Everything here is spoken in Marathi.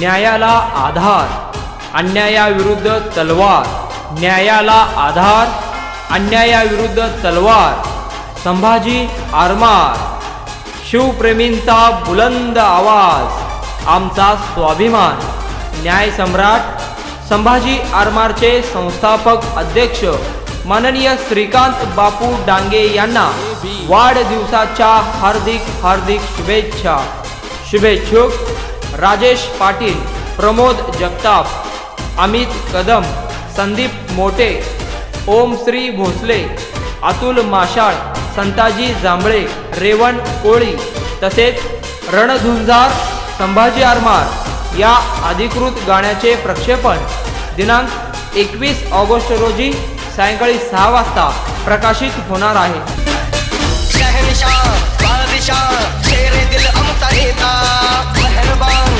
न्यायाला आधार, अन्यायाविरुद्ध तलवार, न्यायाला आधार, अन्यायाविरुद्ध तलवार, संभाजी आरमार, शिवप्रेमींचा बुलंद आवाज, आमचा स्वाभिमान। न्याय सम्राट संभाजी आरमारचे संस्थापक अध्यक्ष माननीय श्रीकांत बापू डांगे यांना वाढदिवसाच्या हार्दिक हार्दिक शुभेच्छा। शुभेच्छुक राजेश पाटील, प्रमोद जगताप, अमित कदम, संदीप मोटे, ओमश्री भोसले, अतुल माशाळ, संताजी जांभळे, रेवण कोळी तसेच रणधुंजार संभाजी आरमार या अधिकृत गाण्याचे प्रक्षेपण दिनांक 21 ऑगस्ट रोजी सायंकाळी 6 वाजता प्रकाशित होणार आहे। शहनशाह, बादशाह, शेरे दिल अमता नेता, मेहरबान